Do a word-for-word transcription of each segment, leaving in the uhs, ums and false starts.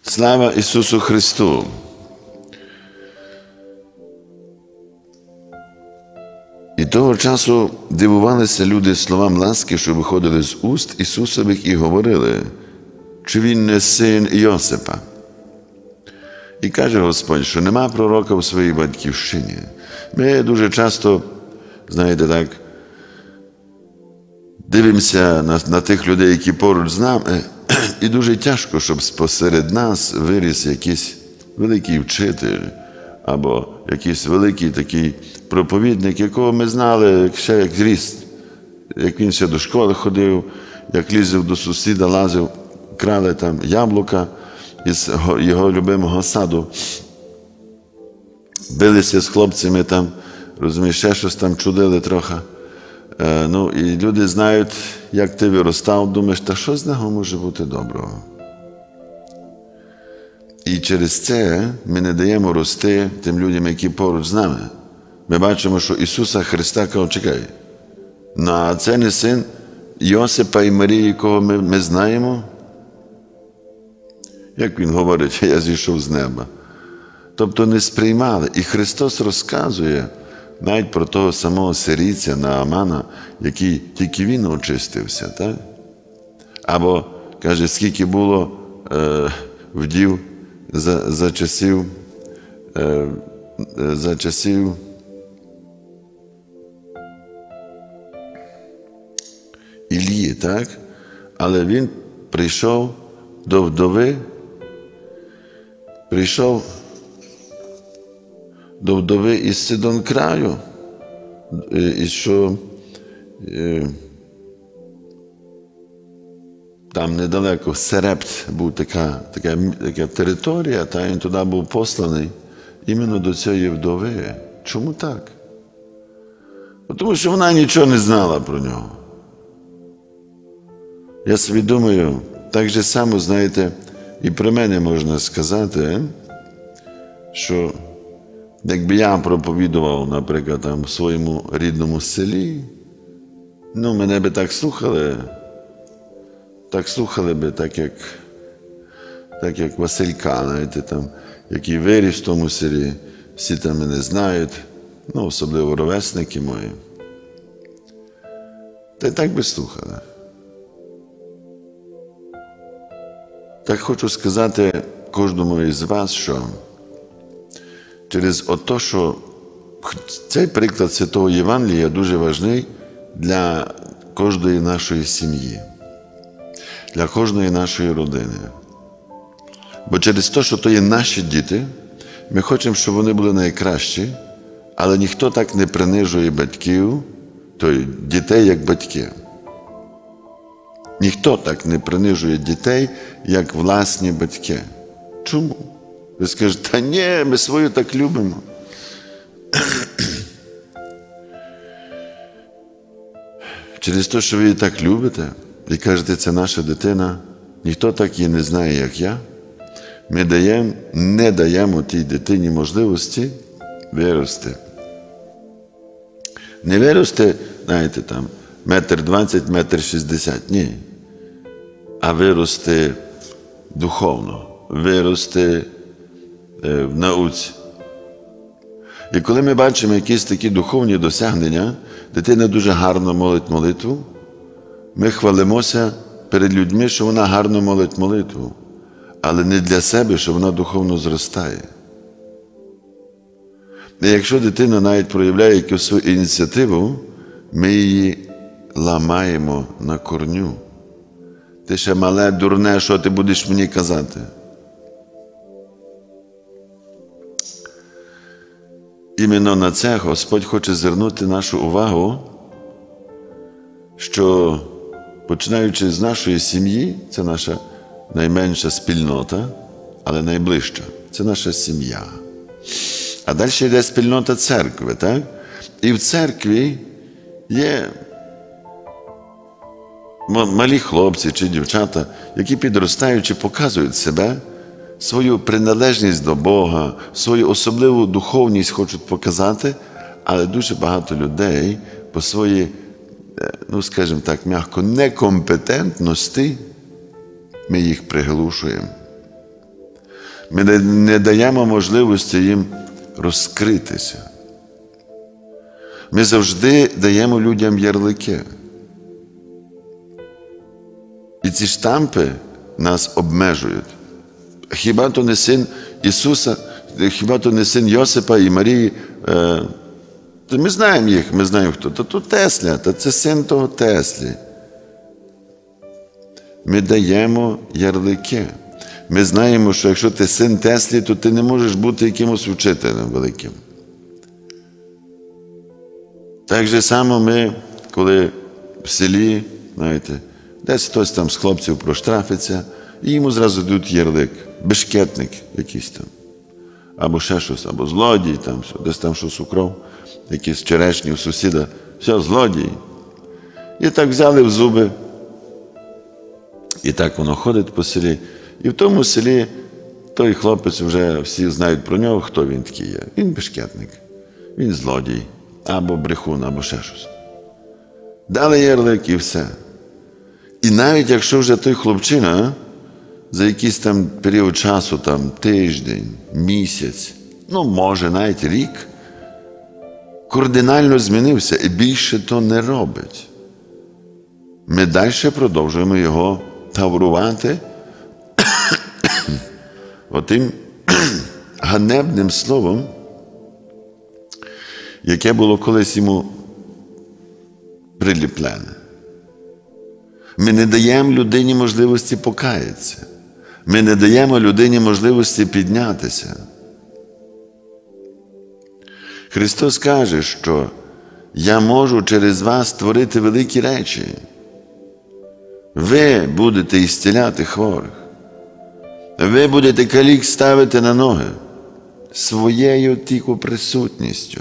Слава Ісусу Христу! І того часу дивувалися люди словам ласки, що виходили з уст Ісусових, і говорили, чи Він не син Йосипа. І каже Господь, що нема пророка в своїй батьківщині. Ми дуже часто, знаєте, так, дивимося на, на тих людей, які поруч з нами, і дуже тяжко, щоб посеред нас виріс якийсь великий вчитель або якийсь великий такий проповідник, якого ми знали ще як зріст, як він ще до школи ходив, як лізив до сусіда, лазив, крали там яблука із його любимого саду, билися з хлопцями там, розумієш, ще щось там чудили трохи. Е, ну, і люди знають, як ти виростав, думаєш, та що з нього може бути доброго? І через це ми не даємо рости тим людям, які поруч з нами. Ми бачимо, що Ісуса Христа каже, чекай, ну, а це не син Йосипа і Марії, якого ми, ми знаємо? Як він говорить, я зійшов з неба. Тобто не сприймали. І Христос розказує навіть про того самого сирійця Наамана, який тільки він очистився, так? Або, каже, скільки було е, вдів за, за часів, е, за часів Ілії, так? Але він прийшов до вдови, прийшов до вдови із Сидонкраю, і що е, там недалеко Серепт був така, така, така територія, та він туди був посланий іменно до цієї вдови. Чому так? Тому що вона нічого не знала про нього. Я собі думаю, так же само, знаєте, і про мене можна сказати, що якби я проповідував, наприклад, там, в своєму рідному селі, ну, мене би так слухали, так слухали би, так як, так як Василька, знаєте, там, який виріс в тому селі, всі там мене знають, ну, особливо ровесники мої. Та й так би слухали. Так хочу сказати кожному із вас, що через ото, що цей приклад Святого Євангелія дуже важливий для кожної нашої сім'ї, для кожної нашої родини. Бо через те, що то є наші діти, ми хочемо, щоб вони були найкращі, але ніхто так не принижує батьків, тобто дітей, як батьки. Ніхто так не принижує дітей, як власні батьки. Чому? Ви скажете, та ні, ми свою так любимо. Через те, що ви її так любите, і кажете, це наша дитина, ніхто так її не знає, як я, ми даємо, не даємо тій дитині можливості вирости. Не вирости, знаєте, там, метр двадцять, метр шістдесят, ні. А вирости духовно, вирости в науці. І коли ми бачимо якісь такі духовні досягнення, дитина дуже гарно молить молитву, ми хвалимося перед людьми, що вона гарно молить молитву, але не для себе, що вона духовно зростає. І якщо дитина навіть проявляє якусь свою ініціативу, ми її ламаємо на корню. Ти ще мале, дурне, що ти будеш мені казати? Іменно на це Господь хоче звернути нашу увагу, що починаючи з нашої сім'ї, це наша найменша спільнота, але найближча, це наша сім'я. А далі йде спільнота церкви, так? І в церкві є малі хлопці чи дівчата, які підростаючи показують себе, свою приналежність до Бога, свою особливу духовність хочуть показати, але дуже багато людей по своїй, ну, скажімо так, м'яко, некомпетентності ми їх приглушуємо. Ми не даємо можливості їм розкритися. Ми завжди даємо людям ярлики. І ці штампи нас обмежують. Хіба то не син Ісуса, хіба то не син Йосипа і Марії? Ми знаємо їх, ми знаємо хто. То, то Тесля, то це син того Теслі. Ми даємо ярлики. Ми знаємо, що якщо ти син Теслі, то ти не можеш бути якимось вчителем великим. Так же само ми, коли в селі, знаєте, десь хтось там з хлопців проштрафиться, і йому зразу дають ярлик, бешкетник якийсь там, або ще щось, або злодій, там, десь там щось украв, якісь черешні у сусіда, все, злодій. І так взяли в зуби, і так воно ходить по селі. І в тому селі той хлопець вже всі знають про нього, хто він такий є. Він бешкетник, він злодій, або брехун, або ще щось. Дали ярлик і все. І навіть якщо вже той хлопчина за якийсь там період часу, там тиждень, місяць, ну може навіть рік, кардинально змінився і більше то не робить. Ми далі продовжуємо його таврувати отим ганебним словом, яке було колись йому приліплене. Ми не даємо людині можливості покаятися. Ми не даємо людині можливості піднятися. Христос каже, що я можу через вас творити великі речі. Ви будете ісціляти хворих. Ви будете калік ставити на ноги своєю тільки присутністю.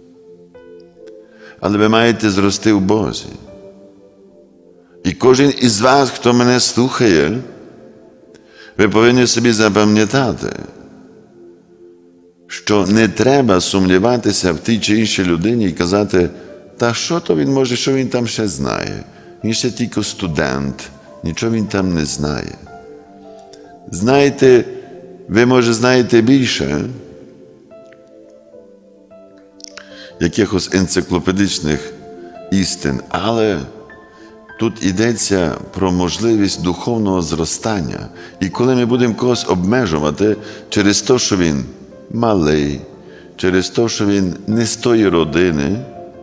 Але ви маєте зрости в Бозі. І кожен із вас, хто мене слухає, ви повинні собі запам'ятати, що не треба сумніватися в тій чи іншій людині і казати, та що то він може, що він там ще знає? Він ще тільки студент, нічого він там не знає. Знаєте, ви, може, знаєте більше якихось енциклопедичних істин, але тут йдеться про можливість духовного зростання. І коли ми будемо когось обмежувати через те, що він малий, через те, що він не з тої родини,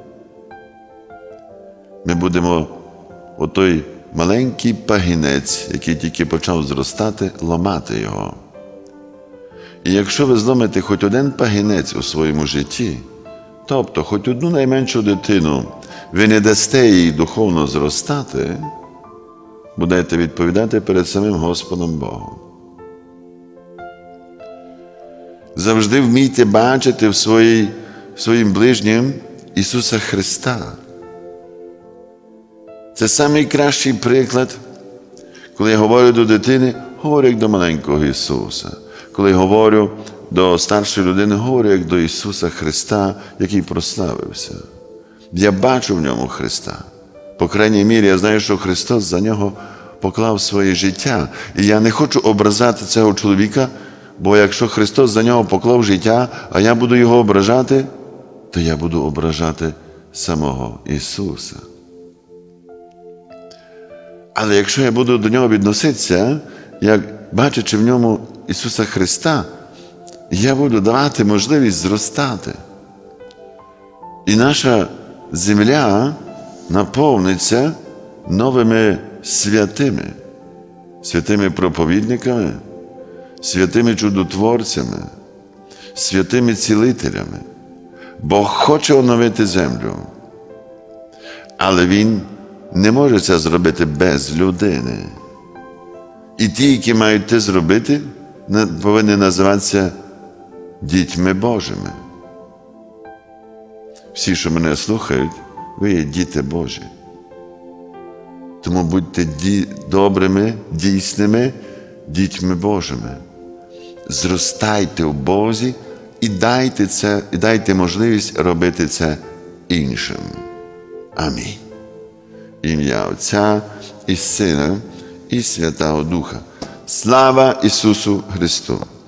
ми будемо отой маленький пагінець, який тільки почав зростати, ламати його. І якщо ви зломите хоч один пагінець у своєму житті, тобто хоч одну найменшу дитину, ви не дасте їй духовно зростати, будете відповідати перед самим Господом Богом. Завжди вмійте бачити в, своїй, в своїм ближнім Ісуса Христа. Це найкращий приклад, коли я говорю до дитини, говорю як до маленького Ісуса. Коли я говорю до старшої людини, говорю як до Ісуса Христа, який прославився. Я бачу в ньому Христа. По крайній мірі, я знаю, що Христос за нього поклав своє життя. І я не хочу образати цього чоловіка, бо якщо Христос за нього поклав життя, а я буду його ображати, то я буду ображати самого Ісуса. Але якщо я буду до нього відноситися, як бачачи в ньому Ісуса Христа, я буду давати можливість зростати. І наша земля наповниться новими святими, святими проповідниками, святими чудотворцями, святими цілителями. Бог хоче оновити землю, але Він не може це зробити без людини. І ті, які мають це зробити, повинні називатися дітьми Божими. Всі, що мене слухають, ви є діти Божі. Тому будьте ді... добрими, дійсними дітьми Божими. Зростайте в Бозі і дайте, це, і дайте можливість робити це іншим. Амінь. Ім'я Отця і Сина і Святого Духа. Слава Ісусу Христу!